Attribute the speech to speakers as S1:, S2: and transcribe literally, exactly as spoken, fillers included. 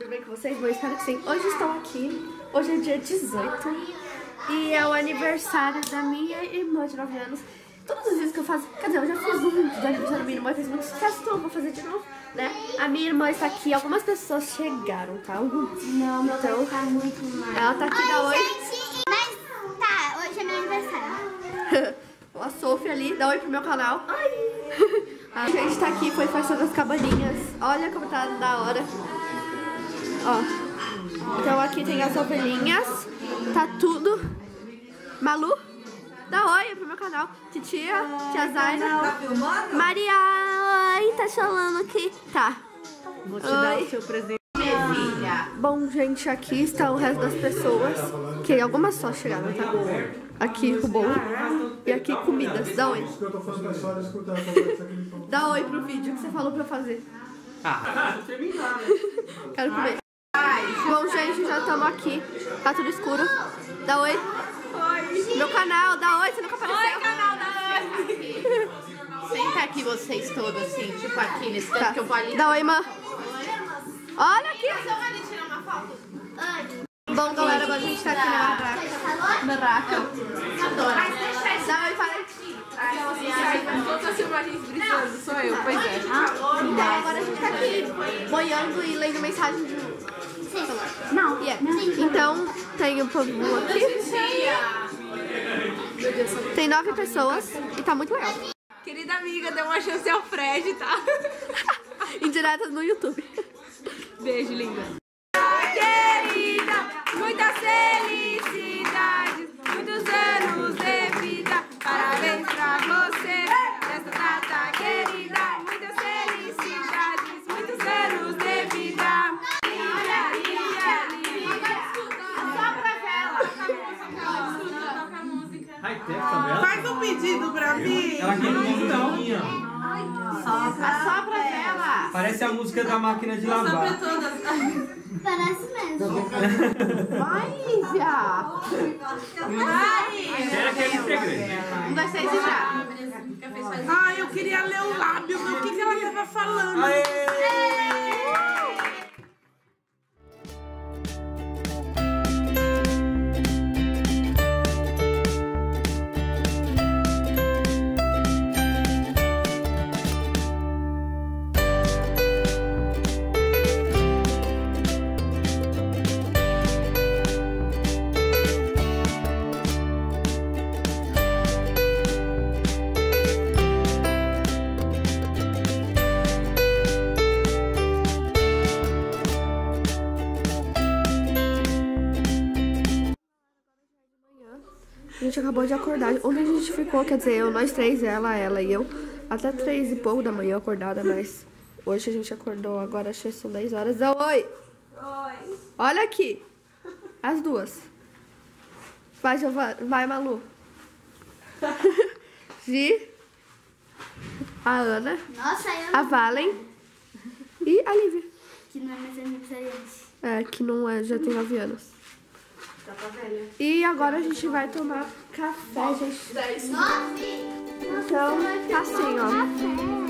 S1: tudo bem com vocês? Bom, espero que sim. Hoje estou aqui, hoje é dia dezoito e é o aniversário da minha irmã de nove anos. Todos os dias que eu faço, quer dizer, eu já fiz um do aniversário da minha irmã, fez muito sucesso, então eu vou fazer de novo, né? A minha irmã está aqui, algumas pessoas chegaram, tá? Alguns. Não, meu então, tá muito mal. Ela tá aqui, dá oi.
S2: Gente, mas tá, hoje é meu aniversário.
S1: A Sofia ali, dá oi pro meu canal. Oi! A gente tá aqui, foi festa das cabaninhas. Olha como tá da hora. Ó. Então aqui tem as ovelhinhas. Tá tudo. Malu, dá oi pro meu canal. Titia, tia Zaina. Maria, oi, tá falando aqui. Tá.
S3: Vou te dar o seu presente, minha filha.
S1: Bom, gente, aqui está o resto das pessoas. Que algumas só chegaram, tá? Aqui o bolo. E aqui comidas. Dá oi. Dá oi pro vídeo que você falou pra eu fazer.
S3: Ah,
S1: Quero comer. Bom, gente, já estamos aqui. Tá tudo escuro. Dá oi. Oi. Meu canal, dá oi. Você nunca apareceu.
S3: Oi, canal, dá oi. Senta aqui vocês todos, assim, tipo aqui nesse canto
S1: Tá.
S3: que eu vou ali.
S1: Dá oi, irmã. Olha aqui.
S3: Você vai ali tirar uma foto?
S1: Bom, galera, agora a gente tá aqui na barraca. Barraca.
S3: Adoro.
S1: Dá oi, para.
S3: Todas as filmagens brisando, sou eu, pois é.
S1: Então, agora a gente tá aqui boiando e lendo mensagem de celular. Não, yeah. Então, tem o povo aqui. Tem nove pessoas e tá muito legal.
S3: Querida amiga, dê uma chance ao Fred, tá?
S1: Indiretas no YouTube.
S3: Beijo, linda. Querida, muitas felicidades, muitos anos de vida. Parabéns pra você, nessa data querida. Muitas felicidades, muitos anos de vida. Liga, liga, liga. Só pra vela. Toca a música.
S4: Faz um pedido pra mim.
S5: Ela quer musiquinha.
S3: Só pra vela.
S5: Parece a música da máquina de lavar.
S2: Parece mesmo.
S3: Vai, já.
S5: Espera que ele segredo.
S3: Um, dois, três e já.
S4: Ah, eu queria ler o lábio, mas o que, que ela tava falando?
S5: Aê!
S1: A gente acabou de acordar. Ontem a gente ficou, quer dizer, eu, nós três, ela, ela e eu, até três e pouco da manhã acordada, mas hoje a gente acordou, agora acho que são dez horas. Dá oi! Oi! Olha aqui! As duas. Vai, Giovana. Vai, Malu. Gi. A Ana.
S2: Nossa, eu
S1: A Valen. E a Lívia.
S2: que não é mais aniversariante.
S1: É, que não é, já tem nove anos. E agora a gente vai tomar café, gente.
S2: Nove?
S1: Então, tá assim, ó.
S2: Café.